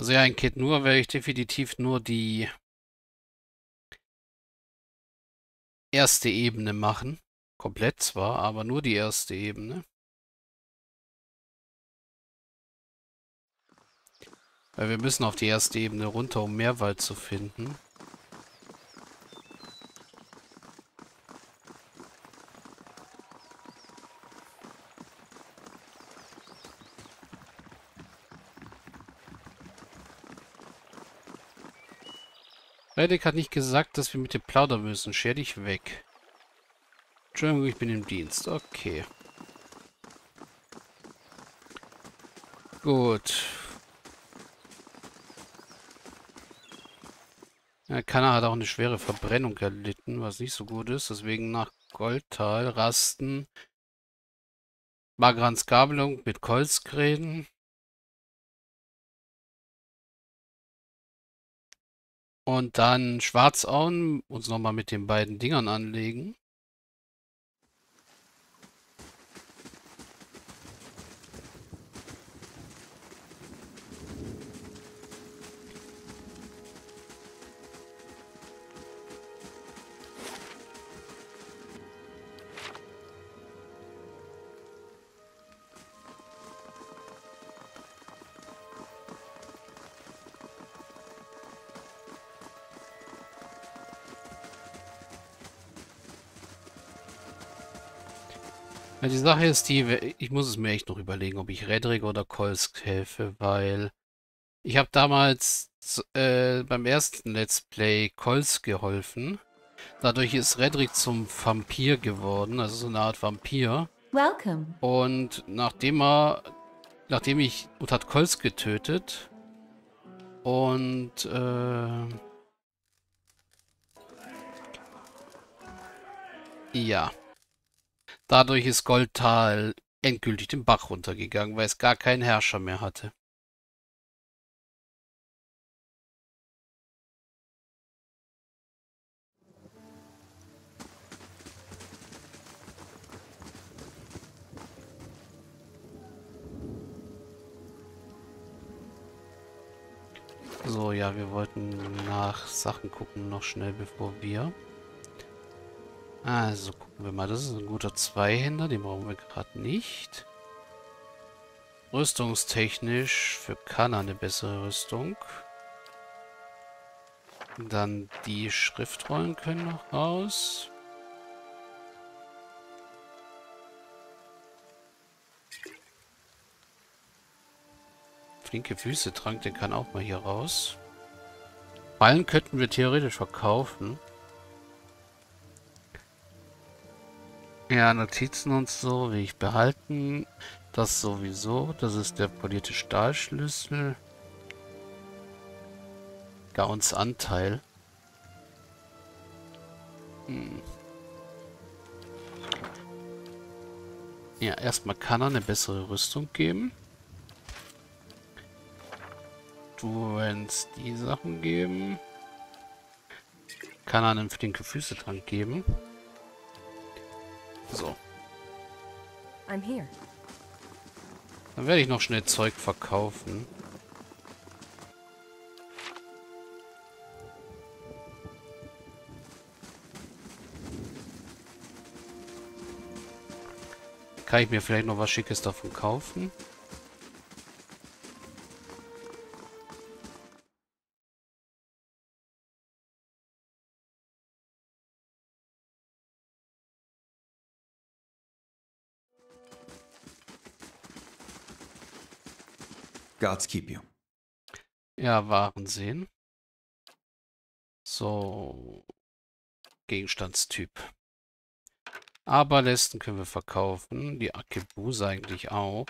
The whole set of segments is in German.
Also ja, in Kid Nur werde ich definitiv nur die erste Ebene machen. Komplett zwar, aber nur die erste Ebene. Weil wir müssen auf die erste Ebene runter, um Meerwald zu finden. Reddick hat nicht gesagt, dass wir mit dem plaudern müssen. Scher dich weg. Entschuldigung, ich bin im Dienst. Okay. Gut. Ja, Kanna hat auch eine schwere Verbrennung erlitten, was nicht so gut ist. Deswegen nach Goldtal rasten. Magrans Gabelung mit Kolzgräden. Und dann Schwarzauen. Uns nochmal mit den beiden Dingern anlegen. Ja, die Sache ist die, ich muss es mir echt noch überlegen, ob ich Redrig oder Kolsk helfe, weil ich habe damals beim ersten Let's Play Kolsk geholfen. Dadurch ist Redrig zum Vampir geworden, also so eine Art Vampir. Welcome. Und und hat Kolsk getötet. Und ja, dadurch ist Goldtal endgültig den Bach runtergegangen, weil es gar keinen Herrscher mehr hatte. So, ja, wir wollten nach Sachen gucken noch schnell, bevor wir... Also, gucken wir mal. Das ist ein guter Zweihänder, den brauchen wir gerade nicht. Rüstungstechnisch für Kanna eine bessere Rüstung. Dann die Schriftrollen können noch raus. Flinke Füße trank, den kann auch mal hier raus. Ballen könnten wir theoretisch verkaufen. Ja, Notizen und so will ich behalten. Das sowieso. Das ist der polierte Stahlschlüssel. Gauns Anteil. Hm. Ja, erstmal kann er eine bessere Rüstung geben. Du kannst die Sachen geben. Kann er einen flinke Füße dran geben. So. I'm here. Dann werde ich noch schnell Zeug verkaufen. Kann ich mir vielleicht noch was Schickes davon kaufen? Gods keep you. Ja, Waren sehen. So. Gegenstandstyp. Aberlästen können wir verkaufen. Die Akebuse eigentlich auch.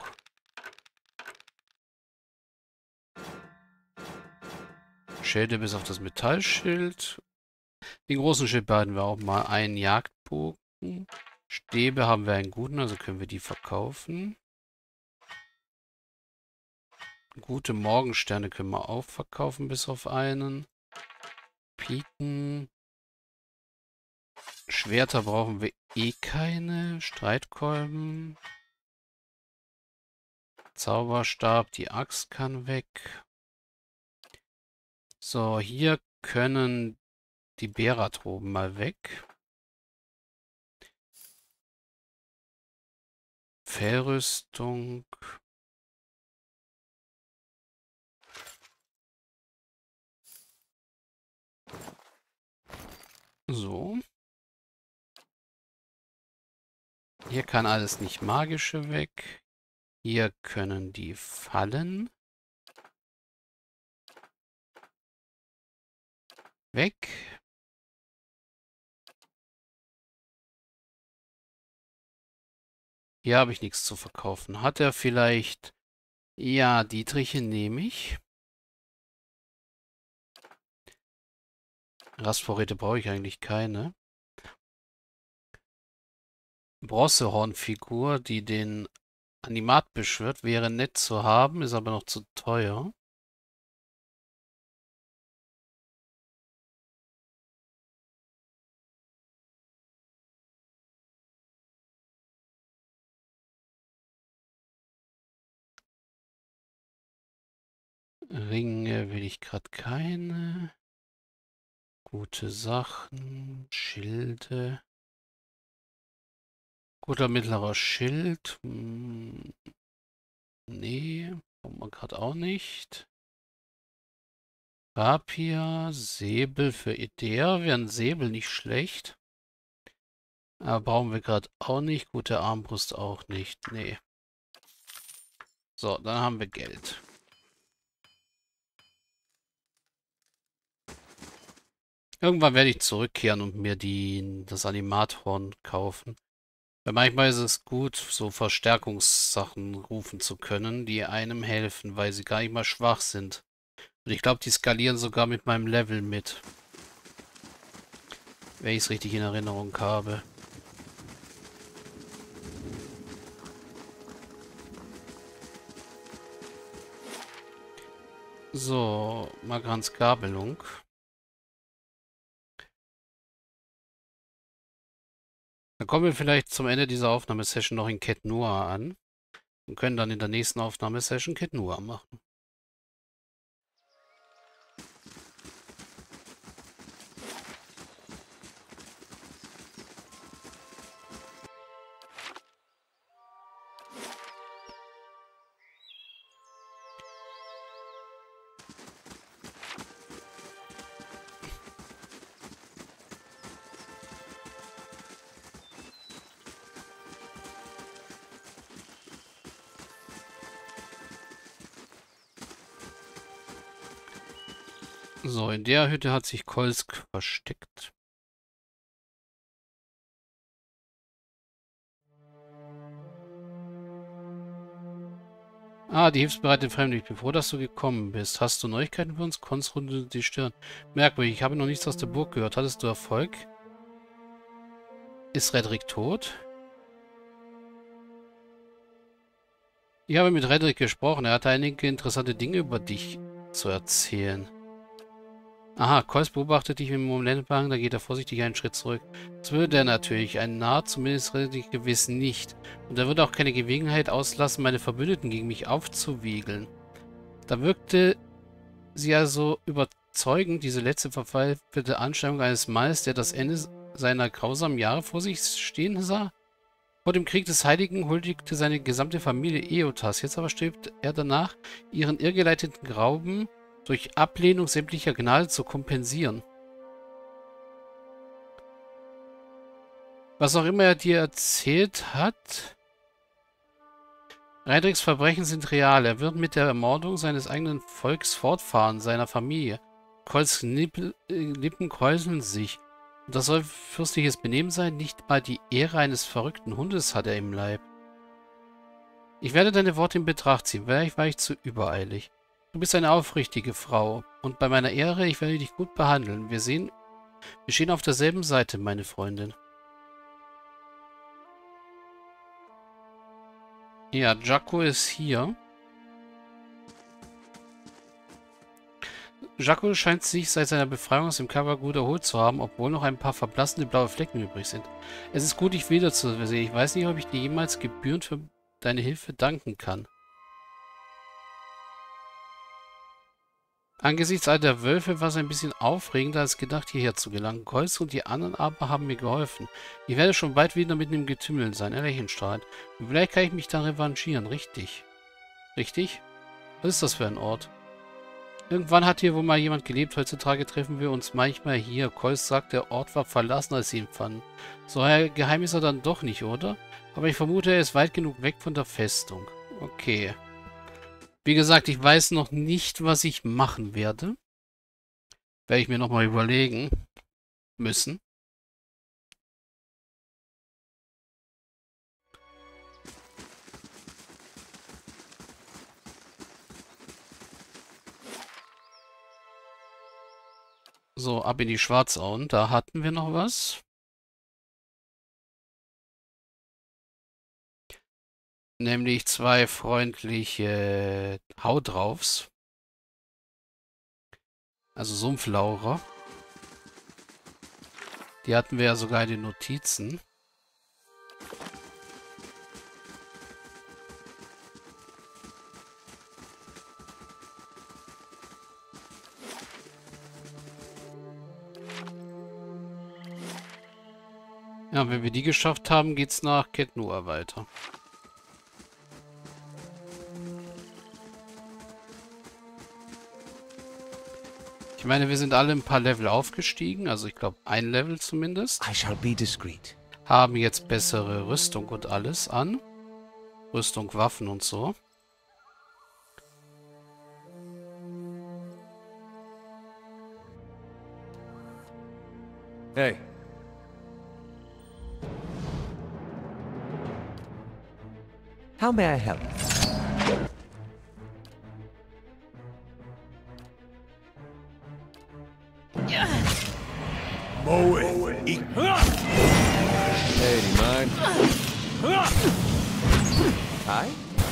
Schilde bis auf das Metallschild. Den großen Schild behalten wir auch mal. Einen Jagdbogen. Stäbe haben wir einen guten, also können wir die verkaufen. Gute Morgensterne können wir auch verkaufen, bis auf einen. Piken. Schwerter brauchen wir eh keine. Streitkolben. Zauberstab, die Axt kann weg. So, hier können die Beratroben mal weg. Fellrüstung. So. Hier kann alles nicht magische weg. Hier können die Fallen weg. Hier habe ich nichts zu verkaufen. Hat er vielleicht... Ja, Dietriche nehme ich. Rastvorräte brauche ich eigentlich keine. Bronzehornfigur, die den Animat beschwört, wäre nett zu haben, ist aber noch zu teuer. Ringe will ich gerade keine. Gute Sachen. Schilde. Guter mittlerer Schild. Nee, brauchen wir gerade auch nicht. Rapier, Säbel für Idea. Wäre ein Säbel nicht schlecht. Aber brauchen wir gerade auch nicht. Gute Armbrust auch nicht. Nee. So, dann haben wir Geld. Irgendwann werde ich zurückkehren und mir das Animathorn kaufen. Weil manchmal ist es gut, so Verstärkungssachen rufen zu können, die einem helfen, weil sie gar nicht mal schwach sind. Und ich glaube, die skalieren sogar mit meinem Level mit. Wenn ich es richtig in Erinnerung habe. So, Magrans Gabelung. Dann kommen wir vielleicht zum Ende dieser Aufnahmesession noch in Ket Noir an. Und können dann in der nächsten Aufnahmesession Ket Noir machen. So, in der Hütte hat sich Kolsk versteckt. Ah, die hilfsbereite Fremde. Ich bin froh, dass du gekommen bist. Hast du Neuigkeiten für uns? Konz runde die Stirn. Merkwürdig, ich habe noch nichts aus der Burg gehört. Hattest du Erfolg? Ist Redrick tot? Ich habe mit Redrick gesprochen. Er hatte einige interessante Dinge über dich zu erzählen. Aha, Kolsk beobachtet dich im Momentwagen, da geht er vorsichtig einen Schritt zurück. Das würde er natürlich, ein Narr, zumindest Redrick gewiss nicht. Und er würde auch keine Gelegenheit auslassen, meine Verbündeten gegen mich aufzuwiegeln. Da wirkte sie also überzeugend, diese letzte verpfeifte Anschauung eines Mannes, der das Ende seiner grausamen Jahre vor sich stehen sah. Vor dem Krieg des Heiligen huldigte seine gesamte Familie Eotas. Jetzt aber strebt er danach, ihren irrgeleiteten Glauben durch Ablehnung sämtlicher Gnade zu kompensieren. Was auch immer er dir erzählt hat, Redricks Verbrechen sind real. Er wird mit der Ermordung seines eigenen Volks fortfahren, seiner Familie. Kolsks Lippen kräuseln sich. Und das soll fürstliches Benehmen sein? Nicht mal die Ehre eines verrückten Hundes hat er im Leib. Ich werde deine Worte in Betracht ziehen. Vielleicht war ich zu übereilig. Du bist eine aufrichtige Frau. Und bei meiner Ehre, ich werde dich gut behandeln. Wir stehen auf derselben Seite, meine Freundin. Ja, Jaco ist hier. Jaco scheint sich seit seiner Befreiung aus dem Cover gut erholt zu haben, obwohl noch ein paar verblassende blaue Flecken übrig sind. Es ist gut, dich wiederzusehen. Ich weiß nicht, ob ich dir jemals gebührend für deine Hilfe danken kann. Angesichts all der Wölfe war es ein bisschen aufregender als gedacht, hierher zu gelangen. Kolz und die anderen aber haben mir geholfen. Ich werde schon bald wieder mitten im Getümmel sein, er lächelt strahlend. Und vielleicht kann ich mich dann revanchieren, richtig? Richtig? Was ist das für ein Ort? Irgendwann hat hier wohl mal jemand gelebt, heutzutage treffen wir uns manchmal hier. Kolz sagt, der Ort war verlassen, als sie ihn fanden. So geheim ist er dann doch nicht, oder? Aber ich vermute, er ist weit genug weg von der Festung. Okay. Wie gesagt, ich weiß noch nicht, was ich machen werde. Werde ich mir nochmal überlegen müssen. So, ab in die Schwarzauen. Da hatten wir noch was. Nämlich 2 freundliche Haut draufs. Also Sumpflaurer. Die hatten wir ja sogar in den Notizen. Ja, wenn wir die geschafft haben, geht's nach Ketnua weiter. Ich meine, wir sind alle ein paar Level aufgestiegen, also ich glaube ein Level zumindest. I shall be discreet. Haben jetzt bessere Rüstung und alles an. Rüstung, Waffen und so. Hey. How may I help? Hey, do you mind? Hi?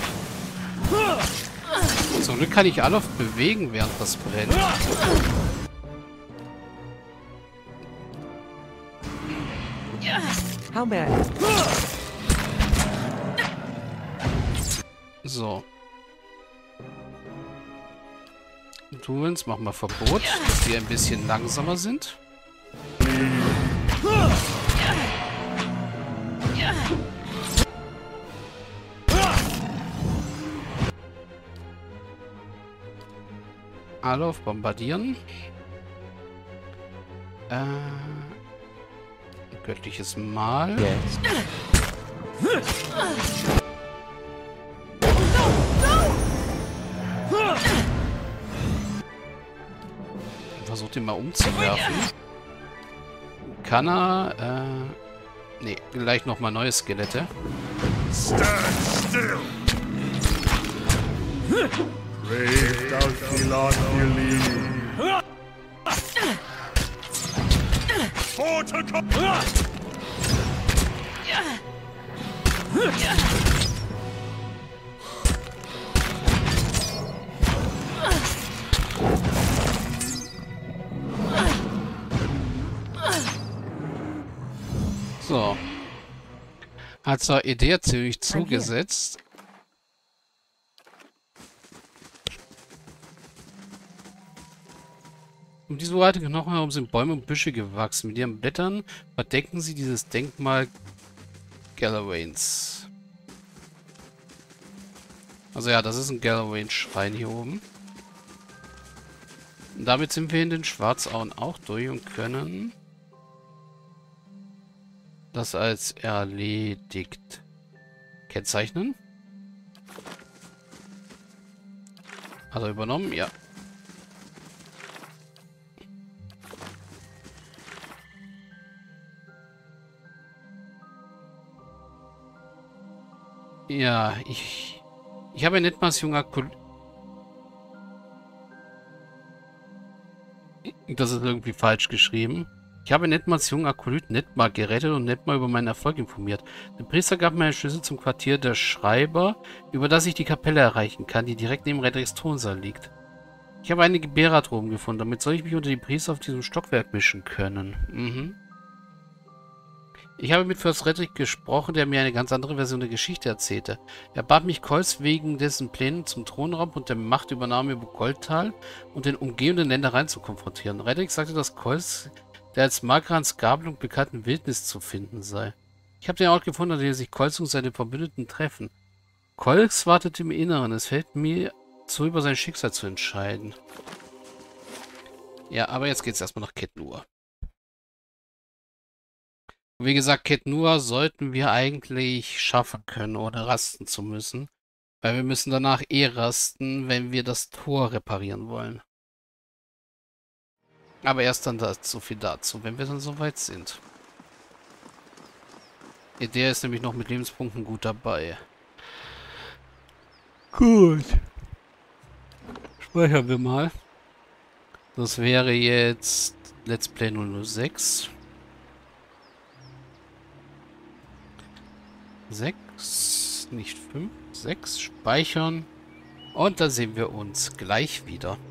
Zum Glück kann ich Alof bewegen, während das brennt. How may I help? So. Duels, machen wir Verbot, dass die ein bisschen langsamer sind. Alof bombardieren. Göttliches Mal. Yes. Versucht ihn mal umzuwerfen. Kann er, nee, gleich nochmal neue Skelette. Stand still! Brave Dalphilani. So. Hat zur Idee ziemlich zugesetzt. Um diese uralte Knochen herum sind Bäume und Büsche gewachsen. Mit ihren Blättern verdecken sie dieses Denkmal Galawains. Also ja, das ist ein Galawain-Schrein hier oben. Und damit sind wir in den Schwarzauen auch durch und können das als erledigt kennzeichnen. Also übernommen, ja. Ja, ich habe Netmas junger Kollege. Das ist irgendwie falsch geschrieben. Ich habe Netmars jungen Akolyt Netmar gerettet und Netmar über meinen Erfolg informiert. Der Priester gab mir einen Schlüssel zum Quartier der Schreiber, über das ich die Kapelle erreichen kann, die direkt neben Redricks Thronsaal liegt. Ich habe einige Beradroben gefunden, damit soll ich mich unter die Priester auf diesem Stockwerk mischen können. Ich habe mit Fürst Redrick gesprochen, der mir eine ganz andere Version der Geschichte erzählte. Er bat mich, Kolz wegen dessen Plänen zum Thronraub und der Machtübernahme über Goldtal und den umgebenden Ländereien zu konfrontieren. Redrick sagte, dass Kolz der als Magrans Gabelung bekannten Wildnis zu finden sei. Ich habe den Ort gefunden, an dem sich Kolz und seine Verbündeten treffen. Kolz wartet im Inneren. Es fällt mir zu, über sein Schicksal zu entscheiden. Ja, aber jetzt geht's erstmal nach Khet Nur. Wie gesagt, Khet Nur sollten wir eigentlich schaffen können, ohne rasten zu müssen. Weil wir müssen danach rasten, wenn wir das Tor reparieren wollen. Aber erst dann so viel dazu, wenn wir dann soweit sind. Der ist nämlich noch mit Lebenspunkten gut dabei. Gut. Speichern wir mal. Das wäre jetzt Let's Play 006. 6, nicht 5, 6. Speichern. Und da sehen wir uns gleich wieder.